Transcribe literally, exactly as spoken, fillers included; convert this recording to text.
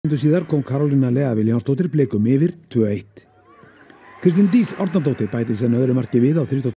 Síðar kom Karolína Lea Vilhjálmsdóttir Blikum yfir tvö eitt. Kristín Dís Árnadóttir bætti senn öðru marki við á þrítugasta